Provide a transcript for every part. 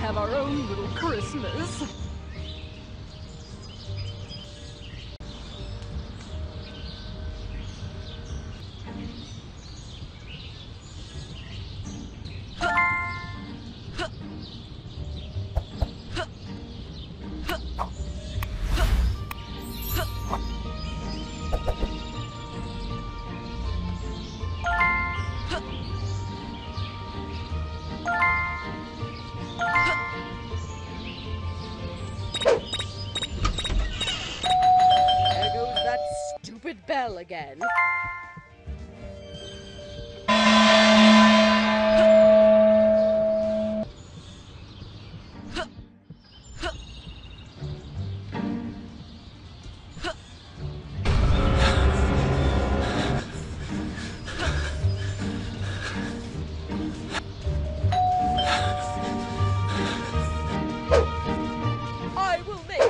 have our own little Christmas. Bell again. I will make...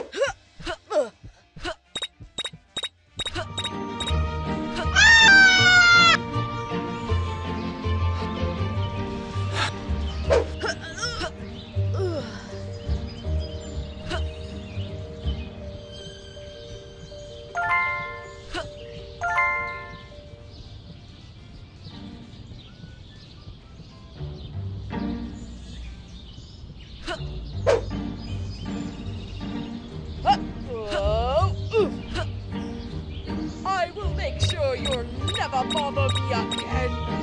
I will make sure you'll never bother me again.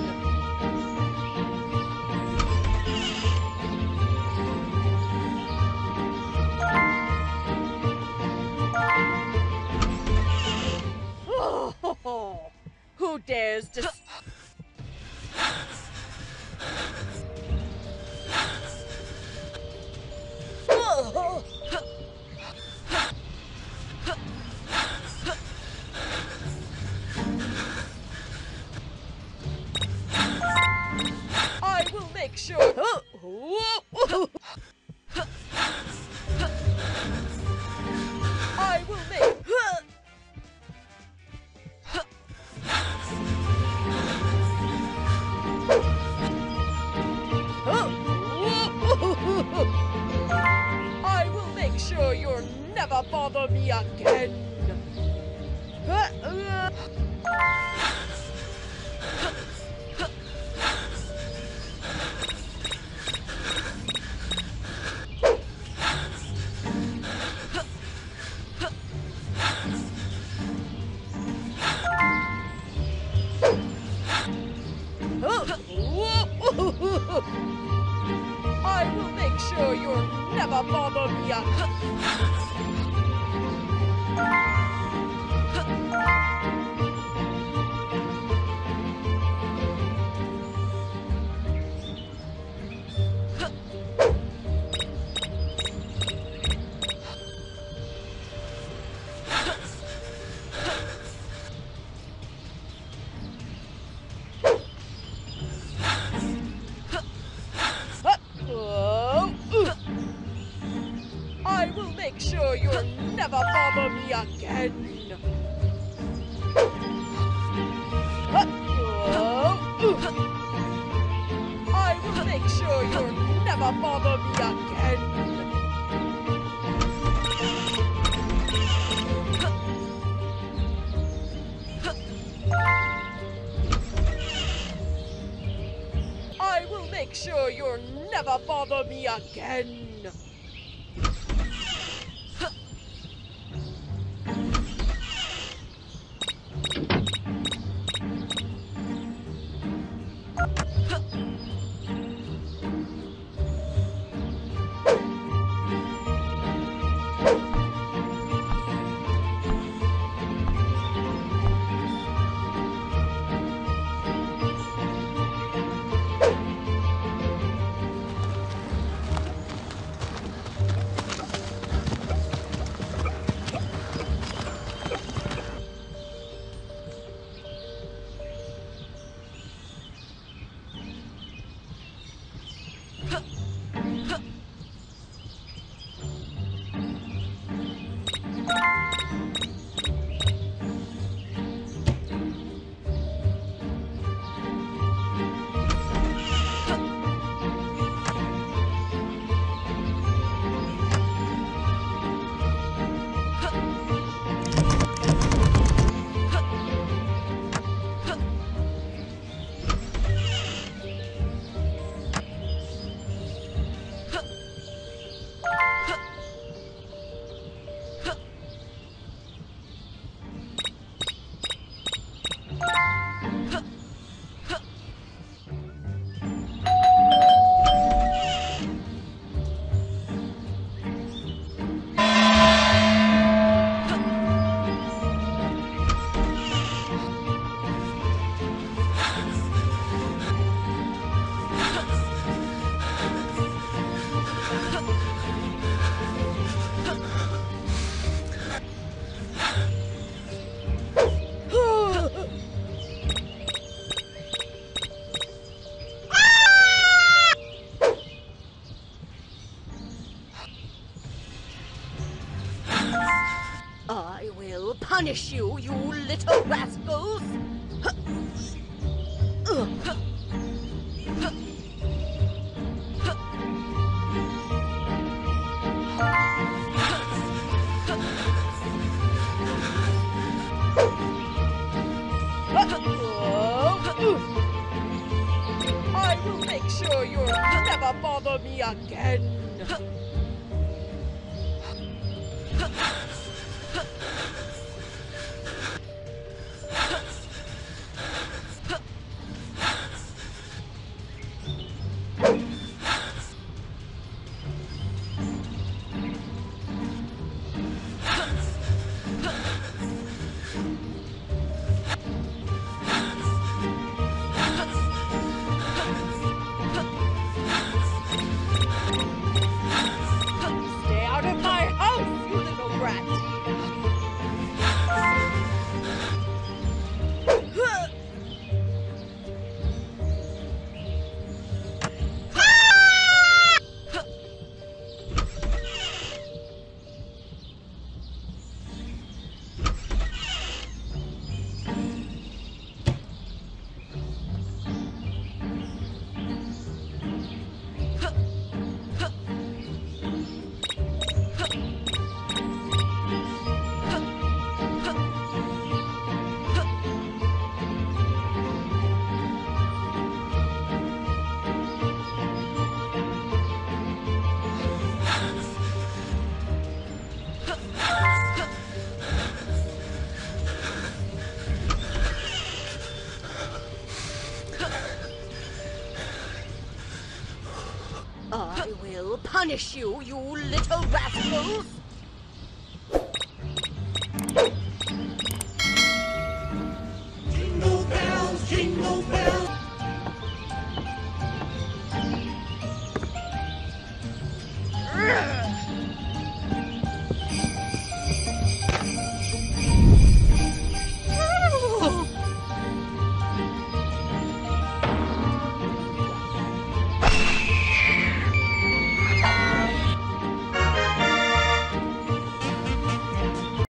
Oh, who dares to... I will make sure... I will make... I will make sure you'll never bother me again. I will make sure you'll never bother me again. I will make sure you'll never bother me again. I will make sure you'll never bother me again. I will make sure you'll never bother me again. I will punish you, you little rascals! I will make sure you'll never bother me again! Stay out of my house, you little brat! I will punish you, you little rascals!